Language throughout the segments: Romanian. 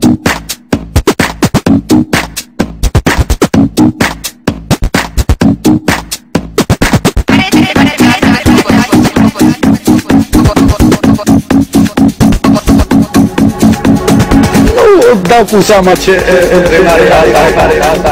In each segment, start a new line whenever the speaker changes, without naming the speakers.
Dau cu seama ce întrebare asta.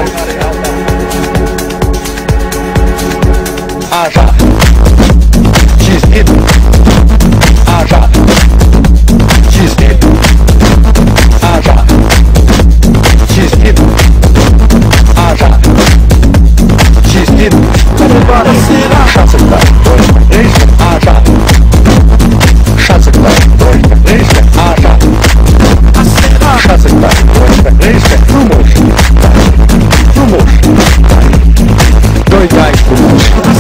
Așa. Cinstit. Așa. Cinstit. Așa. Cinstit. Așa. Cinstit. Așa se dă. Așa. Așa se dă. Așa. Așa se dă. Frumos. Frumos. Doi dai frumos.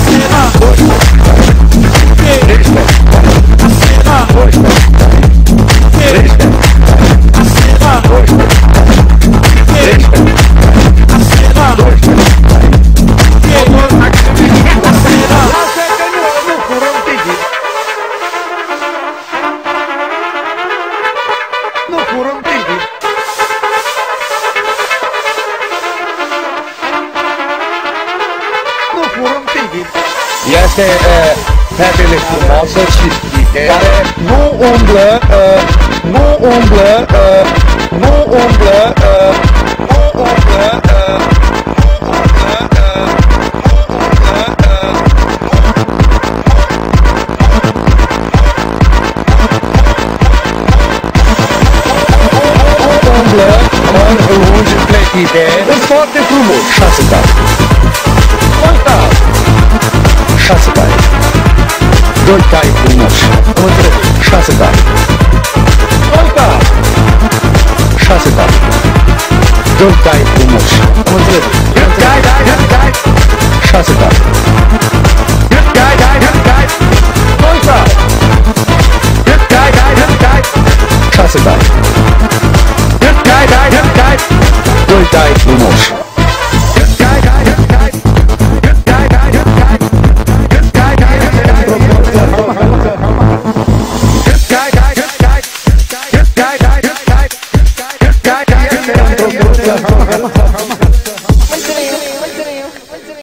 Este fetele frumoasă și stite, care nu umblă, în lungi plătite, sunt foarte frumos. 6 tari. 6 tari. 2 tari frumoși. 6 tari. 6 tari. 2 tari frumoși. 6 tari.